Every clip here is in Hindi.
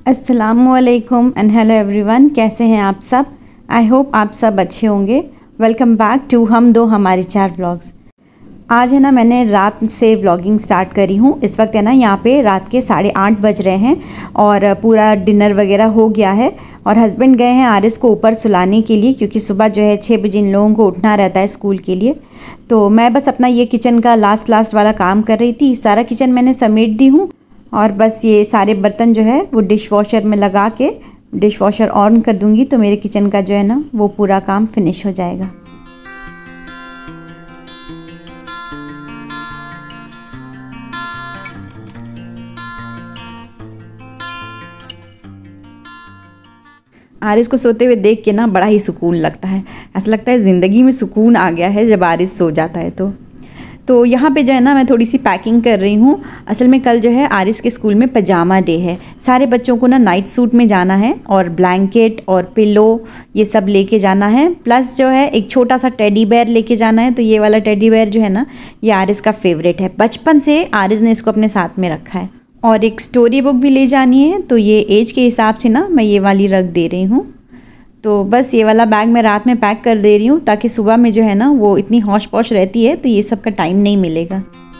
अस्सलामुअलैकुम एंड हेलो एवरीवन, कैसे हैं आप सब। आई होप आप सब अच्छे होंगे। वेलकम बैक टू हम दो हमारे चार व्लॉग्स। आज है ना, मैंने रात से व्लॉगिंग स्टार्ट करी हूँ। इस वक्त है ना, यहाँ पे रात के 8:30 बज रहे हैं और पूरा डिनर वगैरह हो गया है और हस्बैंड गए हैं आरिस को ऊपर सुलाने के लिए, क्योंकि सुबह जो है 6 बजे इन लोगों को उठना रहता है स्कूल के लिए। तो मैं बस अपना ये किचन का लास्ट वाला काम कर रही थी। सारा किचन मैंने समेट दी हूँ और बस ये सारे बर्तन जो है वो डिश वॉशर में लगा के डिश वॉशर ऑन कर दूंगी, तो मेरे किचन का जो है ना वो पूरा काम फिनिश हो जाएगा। आरिस को सोते हुए देख के ना बड़ा ही सुकून लगता है। ऐसा लगता है ज़िंदगी में सुकून आ गया है जब आरिस सो जाता है। तो यहाँ पे जो है ना, मैं थोड़ी सी पैकिंग कर रही हूँ। असल में कल जो है आरिस के स्कूल में पजामा डे है। सारे बच्चों को ना नाइट सूट में जाना है और ब्लैंकेट और पिलो ये सब लेके जाना है। प्लस जो है एक छोटा सा टेडी बेयर लेके जाना है। तो ये वाला टेडी बेयर जो है ना, ये आरिस का फेवरेट है। बचपन से आरिस ने इसको अपने साथ में रखा है। और एक स्टोरी बुक भी ले जानी है, तो ये एज के हिसाब से ना मैं ये वाली रख दे रही हूँ। तो बस ये वाला बैग मैं रात में पैक कर दे रही हूँ, ताकि सुबह में जो है ना वो इतनी हौश पौश रहती है तो ये सब का टाइम नहीं मिलेगा।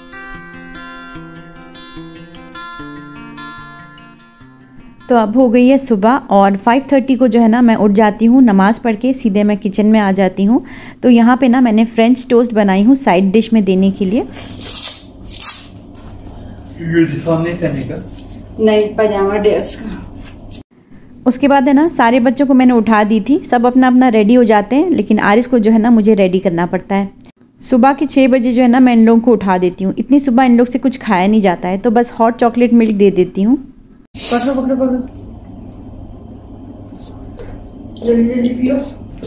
तो अब हो गई है सुबह और 5:30 को जो है ना मैं उठ जाती हूँ। नमाज़ पढ़ के सीधे मैं किचन में आ जाती हूँ। तो यहाँ पे ना मैंने फ्रेंच टोस्ट बनाई हूँ साइड डिश में देने के लिए। यूनिफॉर्म नहीं करने का, नहीं, पजामा डे उसका। उसके बाद है ना, सारे बच्चों को मैंने उठा दी थी। सब अपना अपना रेडी हो जाते हैं, लेकिन आरिस को जो है ना मुझे रेडी करना पड़ता है। सुबह के 6 बजे जो है ना मैं इन लोगों को उठा देती हूँ। इतनी सुबह इन लोग से कुछ खाया नहीं जाता है, तो बस हॉट चॉकलेट मिल्क दे देती हूँ। पकड़ो पकड़ो पकड़ो, जल्दी जल्दी पियो।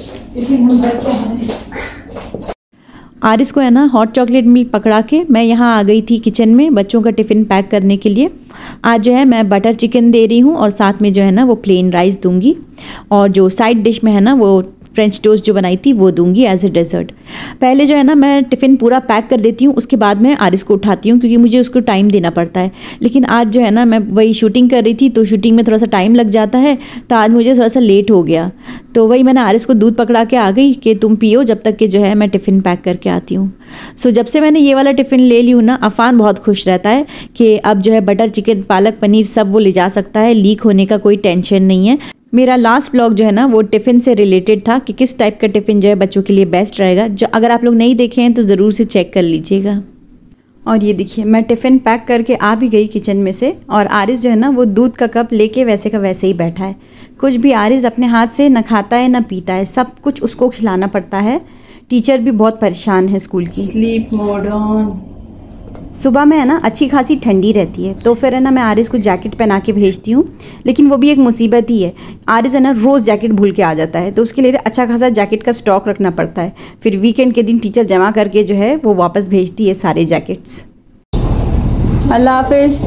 आरिस को है ना हॉट चॉकलेट मिल्क पकड़ा के मैं यहाँ आ गई थी किचन में बच्चों का टिफ़िन पैक करने के लिए। आज जो है मैं बटर चिकन दे रही हूँ और साथ में जो है ना वो प्लेन राइस दूंगी, और जो साइड डिश में है ना वो फ्रेंच टोस्ट जो बनाई थी वो दूंगी एज ए डेजर्ट। पहले जो है ना मैं टिफ़िन पूरा पैक कर देती हूँ, उसके बाद मैं आरिस को उठाती हूँ, क्योंकि मुझे उसको टाइम देना पड़ता है। लेकिन आज जो है ना मैं वही शूटिंग कर रही थी, तो शूटिंग में थोड़ा सा टाइम लग जाता है, तो आज मुझे थोड़ा सा लेट हो गया। तो वही मैंने आरिस को दूध पकड़ा के आ गई कि तुम पियो जब तक कि जो है मैं टिफ़िन पैक करके आती हूँ। सो जब से मैंने ये वाला टिफ़िन ले ली हूँ ना, अफ़ान बहुत खुश रहता है कि अब जो है बटर चिकन पालक पनीर सब वो ले जा सकता है, लीक होने का कोई टेंशन नहीं है। मेरा लास्ट ब्लॉग जो है ना वो टिफ़िन से रिलेटेड था कि किस टाइप का टिफ़िन जो है बच्चों के लिए बेस्ट रहेगा। जो अगर आप लोग नहीं देखे हैं तो ज़रूर से चेक कर लीजिएगा। और ये देखिए, मैं टिफ़िन पैक करके आ भी गई किचन में से, और आरिस जो है ना वो दूध का कप लेके वैसे का वैसे ही बैठा है। कुछ भी आरिस अपने हाथ से न खाता है न पीता है, सब कुछ उसको खिलाना पड़ता है। टीचर भी बहुत परेशान है स्कूल की। Sleep mode on. सुबह में है ना अच्छी खासी ठंडी रहती है, तो फिर है ना मैं आरिस को जैकेट पहना के भेजती हूँ। लेकिन वो भी एक मुसीबत ही है। आरिस है ना रोज़ जैकेट भूल के आ जाता है, तो उसके लिए अच्छा खासा जैकेट का स्टॉक रखना पड़ता है। फिर वीकेंड के दिन टीचर जमा करके जो है वो वापस भेजती है सारे जैकेट्स। अल्लाह हाफिज़।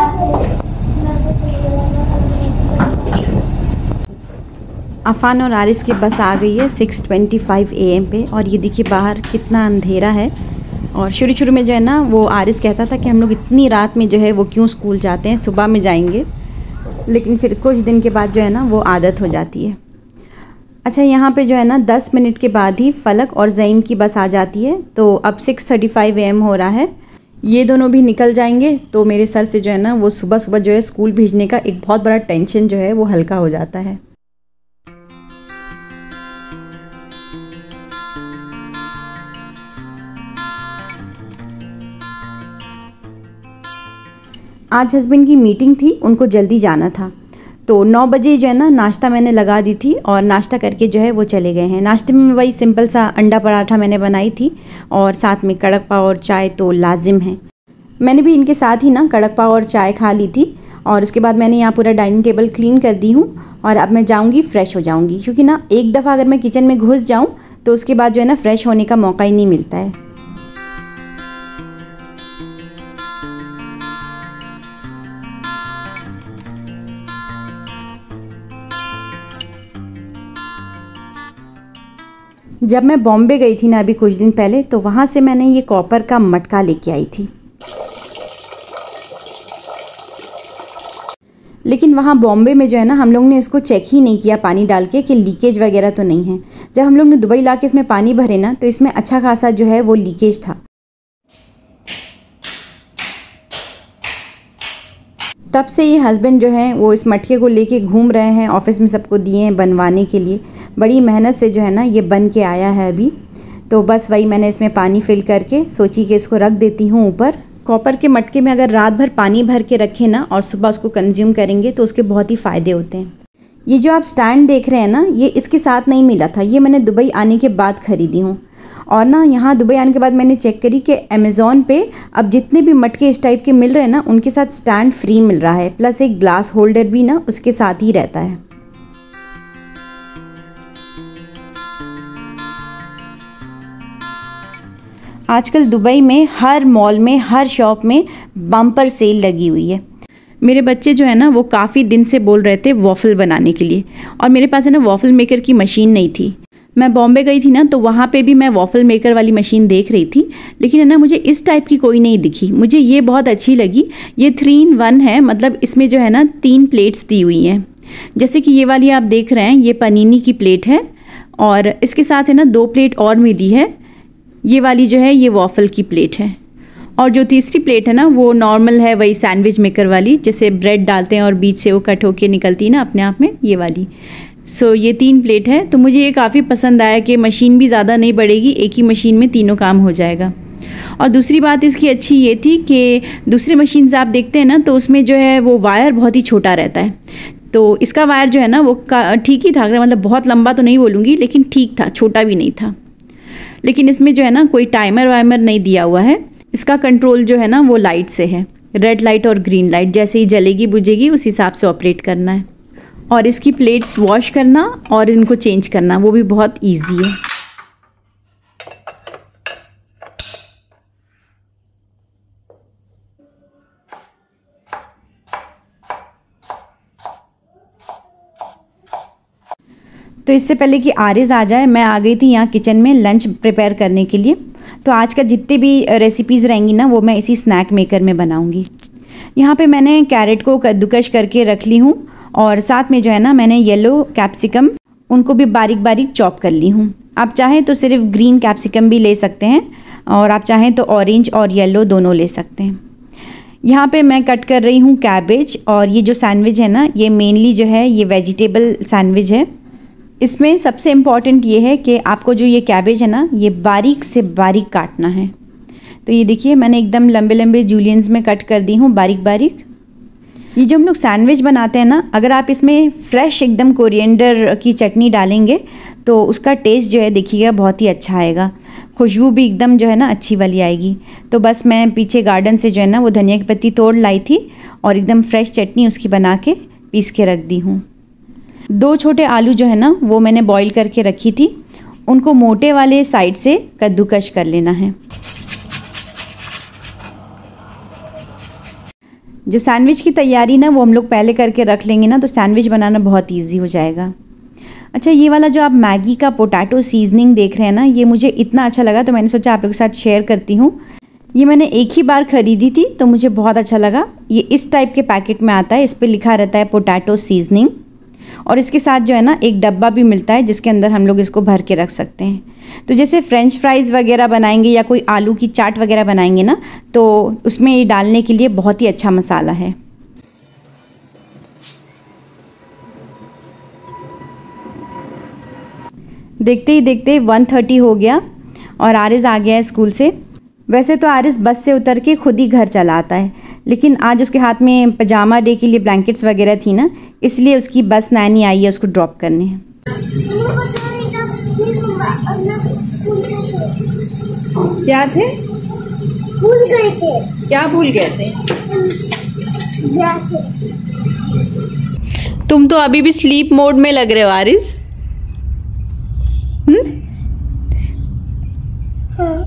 अफ़ान और आरिस की बस आ गई है 6:25 AM पे, और ये देखिए बाहर कितना अंधेरा है। और शुरू में जो है ना वो आरिस कहता था कि हम लोग इतनी रात में जो है वो क्यों स्कूल जाते हैं, सुबह में जाएंगे। लेकिन फिर कुछ दिन के बाद जो है ना वो आदत हो जाती है। अच्छा, यहाँ पे जो है ना 10 मिनट के बाद ही फलक और ज़ईम की बस आ जाती है। तो अब 6:35 AM हो रहा है। ये दोनों भी निकल जाएंगे तो मेरे सर से जो है ना वो सुबह जो है स्कूल भेजने का एक बहुत बड़ा टेंशन जो है वो हल्का हो जाता है। आज हस्बैंड की मीटिंग थी, उनको जल्दी जाना था। तो 9 बजे जो है ना नाश्ता मैंने लगा दी थी, और नाश्ता करके जो है वो चले गए हैं। नाश्ते में वही सिंपल सा अंडा पराठा मैंने बनाई थी, और साथ में कड़क पाव और चाय तो लाजिम है। मैंने भी इनके साथ ही ना कड़क पाव और चाय खा ली थी, और उसके बाद मैंने यहाँ पूरा डाइनिंग टेबल क्लीन कर दी हूँ। और अब मैं जाऊँगी फ्रेश हो जाऊँगी, क्योंकि ना एक दफ़ा अगर मैं किचन में घुस जाऊँ तो उसके बाद जो है ना फ्रेश होने का मौका ही नहीं मिलता है। जब मैं बॉम्बे गई थी ना अभी कुछ दिन पहले, तो वहाँ से मैंने ये कॉपर का मटका लेके आई थी। लेकिन वहाँ बॉम्बे में जो है ना हम लोग ने इसको चेक ही नहीं किया पानी डाल के कि लीकेज वगैरह तो नहीं है। जब हम लोग ने दुबई ला के इसमें पानी भरे ना तो इसमें अच्छा खासा जो है वो लीकेज था। तब से ये हस्बैंड जो है वो इस मटके को लेके घूम रहे हैं, ऑफिस में सबको दिए हैं बनवाने के लिए। बड़ी मेहनत से जो है ना ये बन के आया है अभी। तो बस वही मैंने इसमें पानी फिल करके सोची कि इसको रख देती हूँ ऊपर। कॉपर के मटके में अगर रात भर पानी भर के रखें ना और सुबह उसको कंज्यूम करेंगे तो उसके बहुत ही फ़ायदे होते हैं। ये जो आप स्टैंड देख रहे हैं ना, ये इसके साथ नहीं मिला था, ये मैंने दुबई आने के बाद ख़रीदी हूँ। और ना यहाँ दुबई आने के बाद मैंने चेक करी कि अमेज़ॉन पे अब जितने भी मटके इस टाइप के मिल रहे हैं ना उनके साथ स्टैंड फ्री मिल रहा है, प्लस एक ग्लास होल्डर भी ना उसके साथ ही रहता है। आजकल दुबई में हर मॉल में हर शॉप में बम्पर सेल लगी हुई है। मेरे बच्चे जो है ना वो काफ़ी दिन से बोल रहे थे वॉफ़ल बनाने के लिए, और मेरे पास है ना वॉफ़ल मेकर की मशीन नहीं थी। मैं बॉम्बे गई थी ना तो वहाँ पे भी मैं वॉफ़ल मेकर वाली मशीन देख रही थी, लेकिन है ना मुझे इस टाइप की कोई नहीं दिखी। मुझे ये बहुत अच्छी लगी। ये 3 in 1 है, मतलब इसमें जो है ना 3 प्लेट्स दी हुई हैं। जैसे कि ये वाली आप देख रहे हैं, ये पनीनी की प्लेट है और इसके साथ है ना 2 प्लेट और मिली है। ये वाली जो है ये वॉफ़ल की प्लेट है, और जो तीसरी प्लेट है ना वो नॉर्मल है, वही सैंडविच मेकर वाली, जैसे ब्रेड डालते हैं और बीच से वो कट होके निकलती है ना अपने आप में, ये वाली। सो ये 3 प्लेट है। तो मुझे ये काफ़ी पसंद आया कि मशीन भी ज़्यादा नहीं बढ़ेगी, एक ही मशीन में तीनों काम हो जाएगा। और दूसरी बात इसकी अच्छी ये थी कि दूसरी मशीन से आप देखते हैं ना तो उसमें जो है वो वायर बहुत ही छोटा रहता है, तो इसका वायर जो है ना वो ठीक ही था, मतलब बहुत लंबा तो नहीं बोलूँगी लेकिन ठीक था, छोटा भी नहीं था। लेकिन इसमें जो है ना कोई टाइमर वाइमर नहीं दिया हुआ है। इसका कंट्रोल जो है ना वो लाइट से है, रेड लाइट और ग्रीन लाइट, जैसे ही जलेगी बुझेगी उस हिसाब से ऑपरेट करना है। और इसकी प्लेट्स वॉश करना और इनको चेंज करना वो भी बहुत इजी है। तो इससे पहले कि आरिज़ आ जाए मैं आ गई थी यहाँ किचन में लंच प्रिपेयर करने के लिए। तो आज का जितने भी रेसिपीज़ रहेंगी ना वो मैं इसी स्नैक मेकर में बनाऊँगी। यहाँ पे मैंने कैरेट को कद्दूकश करके रख ली हूँ, और साथ में जो है ना मैंने येलो कैप्सिकम उनको भी बारीक बारीक चॉप कर ली हूँ। आप चाहें तो सिर्फ ग्रीन कैप्सिकम भी ले सकते हैं, और आप चाहें तो ऑरेंज और येलो दोनों ले सकते हैं। यहाँ पे मैं कट कर रही हूँ कैबेज, और ये जो सैंडविच है ना ये मेनली जो है ये वेजिटेबल सैंडविच है। इसमें सबसे इम्पॉर्टेंट ये है कि आपको जो ये कैबेज है ना ये बारीक से बारीक काटना है। तो ये देखिए मैंने एकदम लंबे लंबे जूलियंस में कट कर दी हूँ बारीक बारीक। ये जो हम लोग सैंडविच बनाते हैं ना, अगर आप इसमें फ्रेश एकदम कोरिएंडर की चटनी डालेंगे तो उसका टेस्ट जो है देखिएगा बहुत ही अच्छा आएगा, खुशबू भी एकदम जो है ना अच्छी वाली आएगी। तो बस मैं पीछे गार्डन से जो है ना वो धनिया की पत्ती तोड़ लाई थी और एकदम फ्रेश चटनी उसकी बना के पीस के रख दी हूँ। 2 छोटे आलू जो है ना वो मैंने बॉईल करके रखी थी, उनको मोटे वाले साइड से कद्दूकश कर लेना है। जो सैंडविच की तैयारी ना वो हम लोग पहले करके रख लेंगे ना तो सैंडविच बनाना बहुत इजी हो जाएगा। अच्छा, ये वाला जो आप मैगी का पोटैटो सीजनिंग देख रहे हैं ना, ये मुझे इतना अच्छा लगा तो मैंने सोचा आप लोगों के साथ शेयर करती हूँ। ये मैंने एक ही बार ख़रीदी थी तो मुझे बहुत अच्छा लगा। ये इस टाइप के पैकेट में आता है, इस पर लिखा रहता है पोटैटो सीजनिंग, और इसके साथ जो है ना एक डब्बा भी मिलता है जिसके अंदर हम लोग इसको भर के रख सकते हैं। तो जैसे फ्रेंच फ्राइज़ वगैरह बनाएंगे या कोई आलू की चाट वगैरह बनाएंगे ना तो उसमें ये डालने के लिए बहुत ही अच्छा मसाला है। देखते ही देखते 1:30 हो गया और आरिज़ आ गया है स्कूल से। वैसे तो आरिज़ बस से उतर के खुद ही घर चला आता है, लेकिन आज उसके हाथ में पजामा डे के लिए ब्लैंकेट्स वगैरह थी ना, इसलिए उसकी बस नैनी आई है उसको ड्रॉप करने। क्या थे? भूल गए थे। क्या भूल गए थे? जाते। तुम तो अभी भी स्लीप मोड में लग रहे हो आरिज़। हाँ।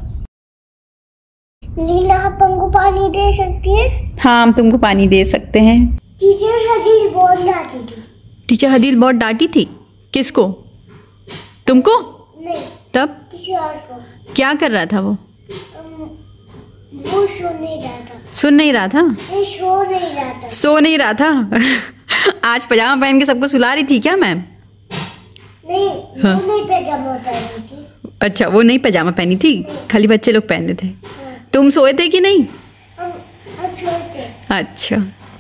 लीला आप हमको पानी दे सकती है? हाँ, हम तुमको पानी दे सकते हैं। टीचर हदील बहुत डांटी थी। टीचर हदील बहुत डांटी थी? किसको? तुमको? नहीं, तब किसी और को। क्या कर रहा था वो? वो सो नहीं रहा था। सुन नहीं रहा था? नहीं, सो नहीं रहा था। सो नहीं रहा था आज पजामा पहन के सबको सुला रही थी क्या मैम? नहीं, वो नहीं पैजामा पहनी थी। अच्छा, वो नहीं पजामा पहनी थी, खाली बच्चे लोग पहने थे। तुम सोए थे कि नहीं? हम सोए थे। अच्छा,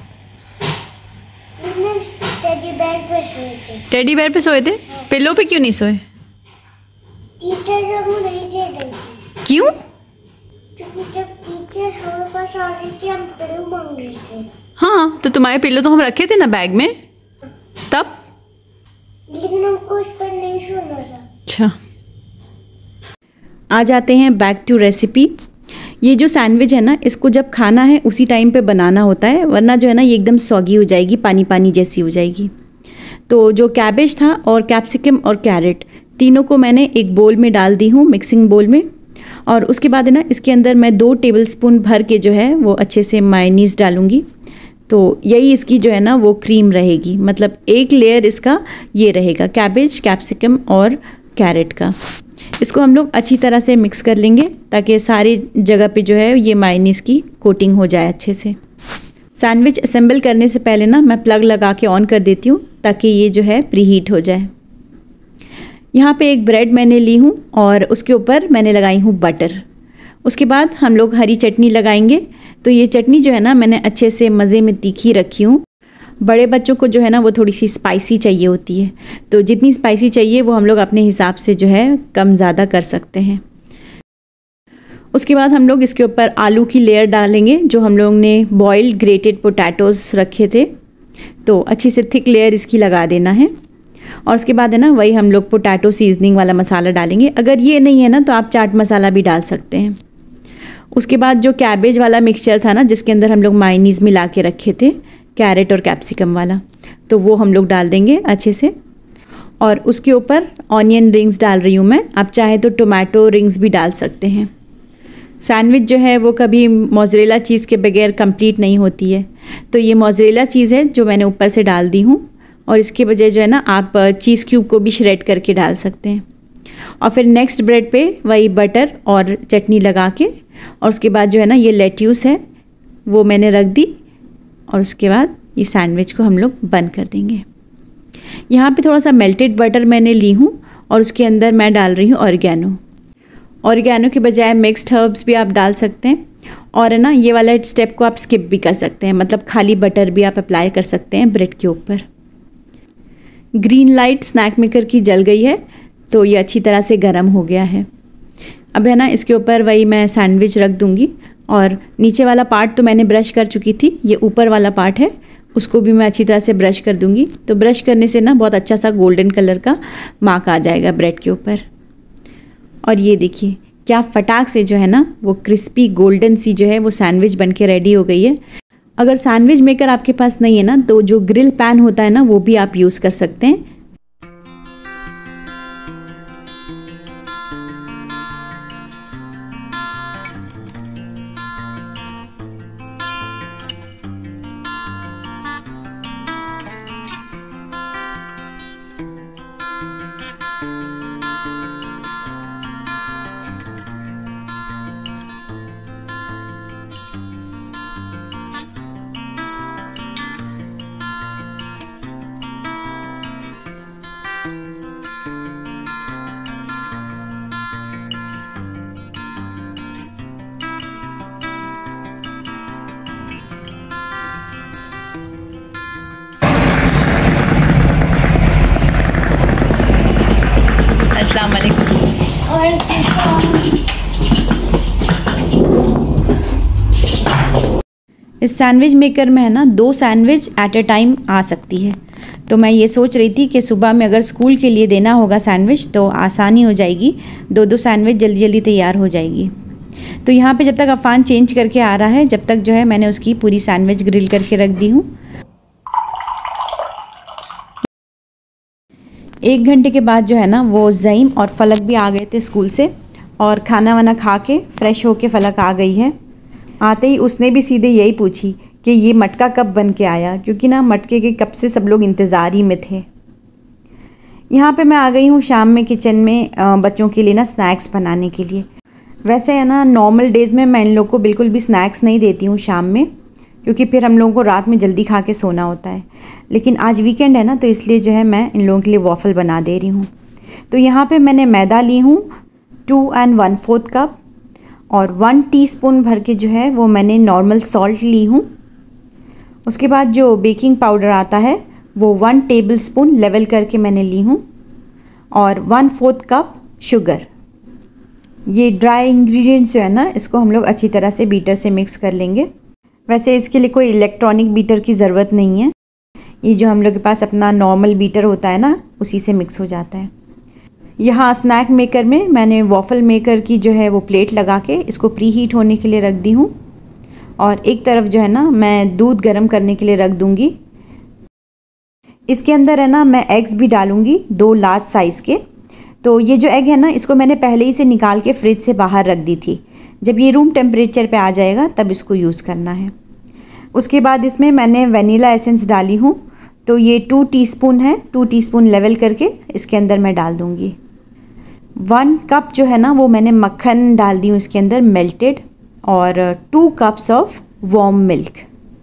टेडी बेयर पे सोए थे। टेडी बेयर पे सोए थे? पिल्लो पे क्यों नहीं सोए? टीचर लोग नहीं दे रही थी। क्यों? क्योंकि जब टीचर हमारे पास आ रही थी, हम पिल्लो मांग रहे थे। हाँ, तो तुम्हारे पिल्लो तो हम रखे थे ना बैग में, तब? लेकिन हमको इस पर नहीं सोना था। अच्छा, आ जाते हैं बैक टू रेसिपी। ये जो सैंडविच है ना, इसको जब खाना है उसी टाइम पे बनाना होता है, वरना जो है ना ये एकदम सॉगी हो जाएगी, पानी पानी जैसी हो जाएगी। तो जो कैबेज था और कैप्सिकम और कैरेट तीनों को मैंने एक बोल में डाल दी हूँ, मिक्सिंग बोल में। और उसके बाद है ना इसके अंदर मैं 2 टेबलस्पून भर के जो है वो अच्छे से मायोनीज़ डालूँगी। तो यही इसकी जो है ना वो क्रीम रहेगी, मतलब एक लेयर इसका ये रहेगा कैबेज, कैप्सिकम और कैरेट का। इसको हम लोग अच्छी तरह से मिक्स कर लेंगे ताकि सारी जगह पे जो है ये मायोनीज़ की कोटिंग हो जाए अच्छे से। सैंडविच असेंबल करने से पहले ना मैं प्लग लगा के ऑन कर देती हूँ ताकि ये जो है प्रीहीट हो जाए। यहाँ पे एक ब्रेड मैंने ली हूँ और उसके ऊपर मैंने लगाई हूँ बटर। उसके बाद हम लोग हरी चटनी लगाएंगे। तो ये चटनी जो है ना मैंने अच्छे से मज़े में तीखी रखी हूँ। बड़े बच्चों को जो है ना वो थोड़ी सी स्पाइसी चाहिए होती है, तो जितनी स्पाइसी चाहिए वो हम लोग अपने हिसाब से जो है कम ज़्यादा कर सकते हैं। उसके बाद हम लोग इसके ऊपर आलू की लेयर डालेंगे, जो हम लोग ने बॉइल्ड ग्रेटेड पोटैटोज़ रखे थे। तो अच्छी से थिक लेयर इसकी लगा देना है। और उसके बाद है ना वही हम लोग पोटैटो सीजनिंग वाला मसाला डालेंगे। अगर ये नहीं है ना तो आप चाट मसाला भी डाल सकते हैं। उसके बाद जो कैबेज वाला मिक्सचर था ना, जिसके अंदर हम लोग मायोनीज़ मिला के रखे थे, कैरेट और कैप्सिकम वाला, तो वो हम लोग डाल देंगे अच्छे से। और उसके ऊपर ऑनियन रिंग्स डाल रही हूँ मैं, आप चाहे तो टोमेटो रिंग्स भी डाल सकते हैं। सैंडविच जो है वो कभी मोज़रेला चीज़ के बगैर कंप्लीट नहीं होती है, तो ये मोज़रेला चीज़ है जो मैंने ऊपर से डाल दी हूँ। और इसके बजाय जो है ना आप चीज़ क्यूब को भी श्रेड करके डाल सकते हैं। और फिर नेक्स्ट ब्रेड पे वही बटर और चटनी लगा के, और उसके बाद जो है ना ये लेट्यूस है वो मैंने रख दी। और उसके बाद ये सैंडविच को हम लोग बंद कर देंगे। यहाँ पे थोड़ा सा मेल्टेड बटर मैंने ली हूँ और उसके अंदर मैं डाल रही हूँ ऑरिगेनो। ऑरिगेनो के बजाय मिक्स्ड हर्ब्स भी आप डाल सकते हैं। और है ना ये वाला स्टेप को आप स्किप भी कर सकते हैं, मतलब खाली बटर भी आप अप्लाई कर सकते हैं ब्रेड के ऊपर। ग्रीन लाइट स्नैक मेकर की जल गई है, तो ये अच्छी तरह से गर्म हो गया है। अब है ना इसके ऊपर वही मैं सैंडविच रख दूँगी। और नीचे वाला पार्ट तो मैंने ब्रश कर चुकी थी, ये ऊपर वाला पार्ट है उसको भी मैं अच्छी तरह से ब्रश कर दूँगी। तो ब्रश करने से ना बहुत अच्छा सा गोल्डन कलर का मार्क आ जाएगा ब्रेड के ऊपर। और ये देखिए क्या फटाक से जो है ना वो क्रिस्पी गोल्डन सी जो है वो सैंडविच बन के रेडी हो गई है। अगर सैंडविच मेकर आपके पास नहीं है ना तो जो ग्रिल पैन होता है ना वो भी आप यूज़ कर सकते हैं। अस्सलाम वालेकुम। और इस सैंडविच मेकर में है ना 2 सैंडविच एट ए टाइम आ सकती है। तो मैं ये सोच रही थी कि सुबह में अगर स्कूल के लिए देना होगा सैंडविच तो आसानी हो जाएगी, 2-2 सैंडविच जल्दी जल्दी तैयार हो जाएगी। तो यहाँ पे जब तक अफान चेंज करके आ रहा है, जब तक जो है मैंने उसकी पूरी सैंडविच ग्रिल करके रख दी हूँ। 1 घंटे के बाद जो है ना वो ज़ईम और फलक भी आ गए थे स्कूल से, और खाना वाना खा के फ्रेश होके फलक आ गई है। आते ही उसने भी सीधे यही पूछी कि ये मटका कब बन के आया, क्योंकि ना मटके के कब से सब लोग इंतज़ार ही में थे। यहाँ पे मैं आ गई हूँ शाम में किचन में बच्चों के लिए ना स्नैक्स बनाने के लिए। वैसे है ना नॉर्मल डेज़ में मैं इन लोग को बिल्कुल भी स्नैक्स नहीं देती हूँ शाम में, क्योंकि फिर हम लोगों को रात में जल्दी खा के सोना होता है। लेकिन आज वीकेंड है ना, तो इसलिए जो है मैं इन लोगों के लिए वॉफ़ल बना दे रही हूँ। तो यहाँ पे मैंने मैदा ली हूँ 2 1/4 कप, और 1 टीस्पून भर के जो है वो मैंने नॉर्मल सॉल्ट ली हूँ। उसके बाद जो बेकिंग पाउडर आता है वो 1 टेबलस्पून लेवल करके मैंने ली हूँ, और 1/4 कप शुगर। ये ड्राई इंग्रेडिएंट्स जो है ना, इसको हम लोग अच्छी तरह से बीटर से मिक्स कर लेंगे। वैसे इसके लिए कोई इलेक्ट्रॉनिक बीटर की ज़रूरत नहीं है, ये जो हम लोग के पास अपना नॉर्मल बीटर होता है ना, उसी से मिक्स हो जाता है। यहाँ स्नैक मेकर में मैंने वॉफ़ल मेकर की जो है वो प्लेट लगा के इसको प्री हीट होने के लिए रख दी हूँ, और एक तरफ जो है ना मैं दूध गर्म करने के लिए रख दूँगी। इसके अंदर है ना मैं एग्स भी डालूँगी 2 लार्ज साइज़ के। तो ये जो एग है ना, इसको मैंने पहले ही से निकाल के फ्रिज से बाहर रख दी थी। जब ये रूम टेम्परेचर पे आ जाएगा तब इसको यूज़ करना है। उसके बाद इसमें मैंने वनीला एसेंस डाली हूँ, तो ये 2 टीस्पून है, 2 टीस्पून लेवल करके इसके अंदर मैं डाल दूँगी। 1 कप जो है ना वो मैंने मक्खन डाल दी हूँ इसके अंदर मेल्टेड, और 2 कप्स ऑफ वार्म मिल्क।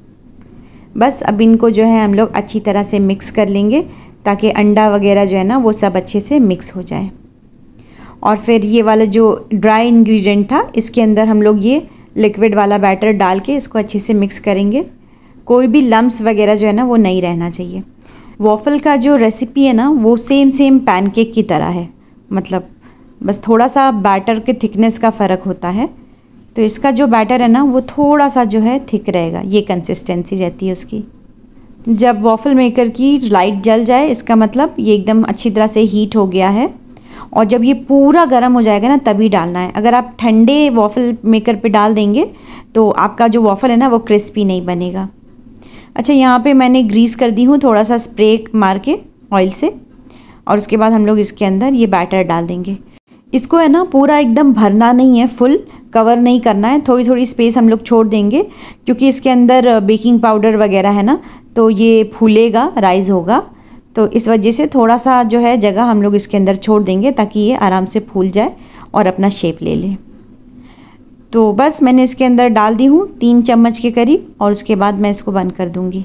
बस अब इनको जो है हम लोग अच्छी तरह से मिक्स कर लेंगे, ताकि अंडा वगैरह जो है ना वो सब अच्छे से मिक्स हो जाए। और फिर ये वाला जो ड्राई इंग्रेडिएंट था, इसके अंदर हम लोग ये लिक्विड वाला बैटर डाल के इसको अच्छे से मिक्स करेंगे। कोई भी लम्प्स वगैरह जो है ना वो नहीं रहना चाहिए। वॉफ़ल का जो रेसिपी है ना वो सेम पैनकेक की तरह है, मतलब बस थोड़ा सा बैटर के थिकनेस का फ़र्क होता है। तो इसका जो बैटर है ना वो थोड़ा सा जो है थिक रहेगा, ये कंसिस्टेंसी रहती है उसकी। जब वॉफ़ल मेकर की लाइट जल जाए, इसका मतलब ये एकदम अच्छी तरह से हीट हो गया है। और जब ये पूरा गर्म हो जाएगा ना तभी डालना है। अगर आप ठंडे वॉफ़ल मेकर पे डाल देंगे तो आपका जो वॉफ़ल है ना वो क्रिस्पी नहीं बनेगा। अच्छा, यहाँ पे मैंने ग्रीस कर दी हूँ थोड़ा सा स्प्रे मार के ऑयल से, और उसके बाद हम लोग इसके अंदर ये बैटर डाल देंगे। इसको है ना पूरा एकदम भरना नहीं है, फुल कवर नहीं करना है, थोड़ी थोड़ी स्पेस हम लोग छोड़ देंगे, क्योंकि इसके अंदर बेकिंग पाउडर वगैरह है ना, तो ये फूलेगा, राइज़ होगा। तो इस वजह से थोड़ा सा जो है जगह हम लोग इसके अंदर छोड़ देंगे, ताकि ये आराम से फूल जाए और अपना शेप ले ले। तो बस मैंने इसके अंदर डाल दी हूँ 3 चम्मच के करीब, और उसके बाद मैं इसको बंद कर दूँगी।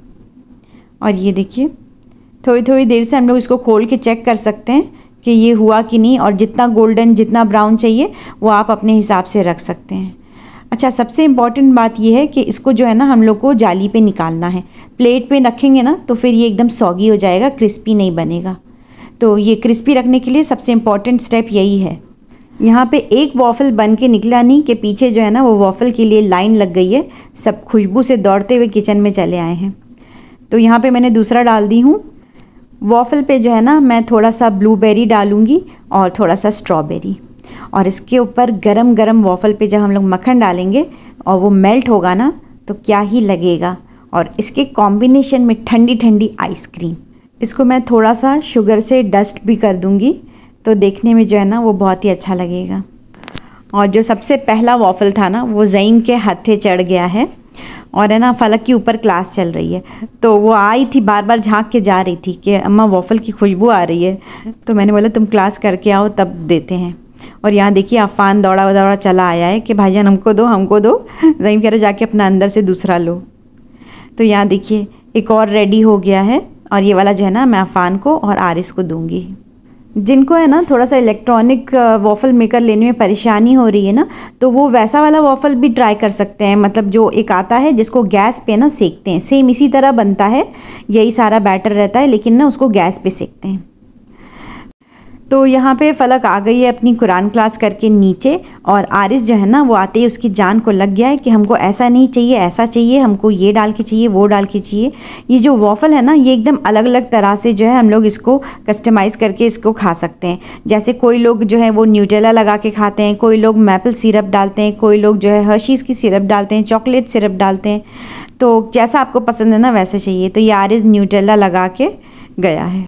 और ये देखिए, थोड़ी थोड़ी देर से हम लोग इसको खोल के चेक कर सकते हैं कि ये हुआ कि नहीं, और जितना गोल्डन जितना ब्राउन चाहिए वो आप अपने हिसाब से रख सकते हैं। अच्छा, सबसे इम्पॉर्टेंट बात ये है कि इसको जो है ना हम लोग को जाली पे निकालना है। प्लेट पे रखेंगे ना तो फिर ये एकदम सॉगी हो जाएगा, क्रिस्पी नहीं बनेगा। तो ये क्रिस्पी रखने के लिए सबसे इम्पॉर्टेंट स्टेप यही है। यहाँ पे एक वॉफ़ल बन के निकला नहीं कि पीछे जो है ना वो वॉफ़ल के लिए लाइन लग गई है, सब खुशबू से दौड़ते हुए किचन में चले आए हैं। तो यहाँ पे मैंने दूसरा डाल दी हूँ। वॉफ़ल पे जो है ना मैं थोड़ा सा ब्लूबेरी डालूँगी और थोड़ा सा स्ट्रॉबेरी, और इसके ऊपर गरम गरम वॉफ़ल पे जब हम लोग मक्खन डालेंगे और वो मेल्ट होगा ना तो क्या ही लगेगा। और इसके कॉम्बिनेशन में ठंडी ठंडी आइसक्रीम, इसको मैं थोड़ा सा शुगर से डस्ट भी कर दूँगी, तो देखने में जो है ना वो बहुत ही अच्छा लगेगा। और जो सबसे पहला वॉफ़ल था ना वो ज़ईम के हत्थे चढ़ गया है, और है ना फलक के ऊपर क्लास चल रही है, तो वो आई थी बार बार झांक के जा रही थी कि अम्मा वॉफ़ल की खुशबू आ रही है। तो मैंने बोला तुम क्लास करके आओ तब देते हैं। और यहाँ देखिए अफ़ान दौड़ा दौड़ा चला आया है कि भाईजान हमको दो हमको दो। ज़ईम कह रहा जाके अपना अंदर से दूसरा लो। तो यहाँ देखिए एक और रेडी हो गया है, और ये वाला जो है ना मैं अफ़ान को और आरिस को दूँगी। जिनको है ना थोड़ा सा इलेक्ट्रॉनिक वॉफ़ल मेकर लेने में परेशानी हो रही है ना, तो वो वैसा वाला वॉफ़ल भी ट्राई कर सकते हैं। मतलब जो एक आता है जिसको गैस पे ना सेकते हैं, सेम इसी तरह बनता है, यही सारा बैटर रहता है, लेकिन ना उसको गैस पे सेकते हैं। तो यहाँ पे फलक आ गई है अपनी कुरान क्लास करके नीचे, और आरिस जो है ना वो आते ही उसकी जान को लग गया है कि हमको ऐसा नहीं चाहिए, ऐसा चाहिए, हमको ये डाल के चाहिए, वो डाल के चाहिए। ये जो वॉफ़ल है ना ये एकदम अलग अलग तरह से जो है हम लोग इसको कस्टमाइज़ करके इसको खा सकते हैं। जैसे कोई लोग जो है वो न्यूटेला लगा के खाते हैं, कोई लोग मैपल सिरप डालते हैं, कोई लोग जो है हर्शीज़ की सिरप डालते हैं, चॉकलेट सिरप डालते हैं। तो जैसा आपको पसंद है ना वैसे चाहिए। तो ये आरिस न्यूटेला लगा के गया है।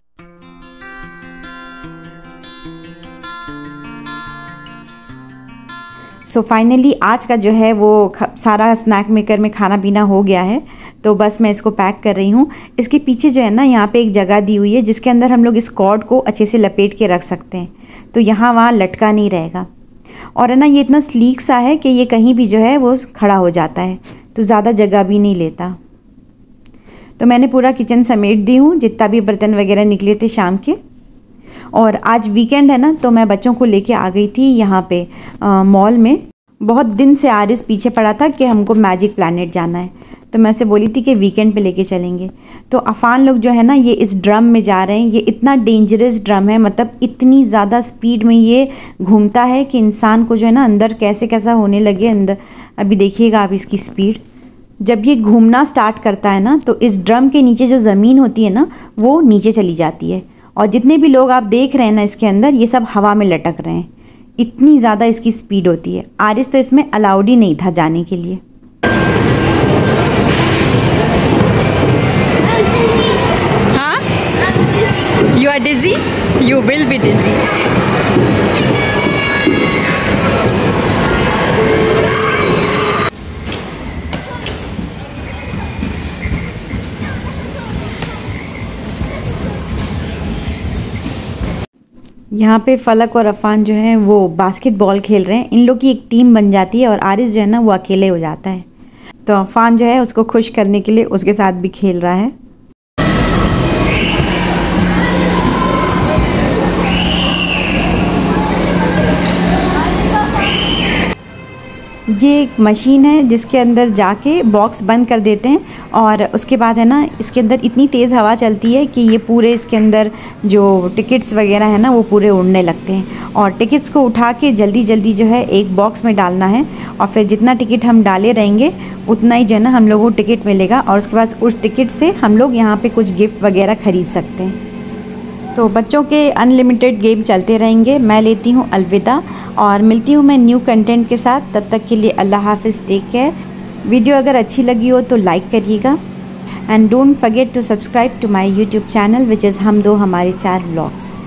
सो फाइनली आज का जो है वो सारा स्नैक मेकर में खाना पीना हो गया है। तो बस मैं इसको पैक कर रही हूँ। इसके पीछे जो है ना यहाँ पे एक जगह दी हुई है जिसके अंदर हम लोग इस कॉर्ड को अच्छे से लपेट के रख सकते हैं, तो यहाँ वहाँ लटका नहीं रहेगा। और है ना ये इतना स्लीक सा है कि ये कहीं भी जो है वो खड़ा हो जाता है। तो ज़्यादा जगह भी नहीं लेता। तो मैंने पूरा किचन समेट दी हूँ, जितना भी बर्तन वगैरह निकले थे शाम के। और आज वीकेंड है ना, तो मैं बच्चों को लेके आ गई थी यहाँ पे मॉल में। बहुत दिन से आरिस पीछे पड़ा था कि हमको मैजिक प्लैनेट जाना है, तो मैं उसे बोली थी कि वीकेंड पे लेके चलेंगे। तो अफ़ान लोग जो है ना, ये इस ड्रम में जा रहे हैं। ये इतना डेंजरस ड्रम है, मतलब इतनी ज़्यादा स्पीड में ये घूमता है कि इंसान को जो है ना अंदर कैसे कैसा होने लगे अंदर। अभी देखिएगा आप इसकी स्पीड। जब ये घूमना स्टार्ट करता है ना, तो इस ड्रम के नीचे जो ज़मीन होती है ना, वो नीचे चली जाती है। और जितने भी लोग आप देख रहे हैं ना इसके अंदर, ये सब हवा में लटक रहे हैं। इतनी ज़्यादा इसकी स्पीड होती है। आरिस तो इसमें अलाउड ही नहीं था जाने के लिए। हाँ, you are dizzy, you will be dizzy. यहाँ पे फलक और अफ़ान जो है वो बास्केटबॉल खेल रहे हैं। इन लोग की एक टीम बन जाती है और आरिस जो है ना वो अकेले हो जाता है। तो अफ़ान जो है उसको खुश करने के लिए उसके साथ भी खेल रहा है। ये एक मशीन है जिसके अंदर जाके बॉक्स बंद कर देते हैं और उसके बाद है ना इसके अंदर इतनी तेज़ हवा चलती है कि ये पूरे इसके अंदर जो टिकट्स वगैरह है ना वो पूरे उड़ने लगते हैं। और टिकट्स को उठा के जल्दी जल्दी जो है एक बॉक्स में डालना है और फिर जितना टिकट हम डाले रहेंगे उतना ही जो है ना हम लोगों को टिकट मिलेगा। और उसके बाद उस टिकट से हम लोग यहाँ पे कुछ गिफ्ट वगैरह ख़रीद सकते हैं। तो बच्चों के अनलिमिटेड गेम चलते रहेंगे। मैं लेती हूँ अलविदा और मिलती हूँ मैं न्यू कंटेंट के साथ। तब तक के लिए अल्लाह हाफ़िज़, टेक केयर। वीडियो अगर अच्छी लगी हो तो लाइक करिएगा and don't forget to subscribe to my YouTube channel which is हम दो हमारे चार व्लॉग्स।